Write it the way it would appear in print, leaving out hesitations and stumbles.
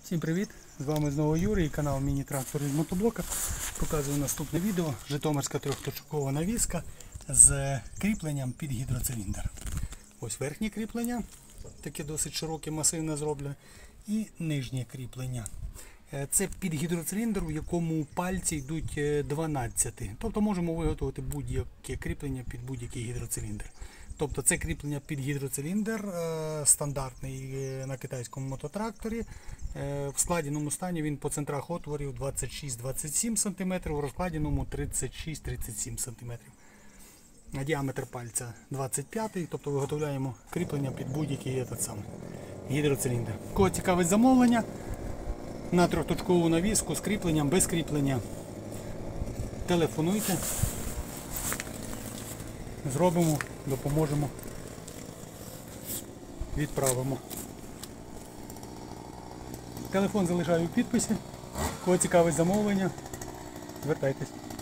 Всім привіт! З вами знову Юрій і канал Міні-трактор від мотоблока. Показую наступне відео. Житомирська трьохточкова навіска з кріпленням під гідроциліндр. Ось верхнє кріплення, таке досить широке, масивне зроблене, і нижнє кріплення. Це під гідроциліндр, у якому пальці йдуть 12. Тобто можемо виготовити будь-яке кріплення під будь-який гідроциліндр. Тобто це кріплення під гідроциліндр, стандартний на китайському мототракторі. В складеному стані він по центрах отворів 26-27 см, в розкладеному 36-37 см. Діаметр пальця 25, тобто виготовляємо кріплення під будь-який гідроциліндр. Кого цікавить замовлення на трьохточкову навіску з кріпленням, без кріплення, телефонуйте. Зробимо, допоможемо, відправимо. Телефон залишаю в підписі. Кого цікавить замовлення, звертайтесь.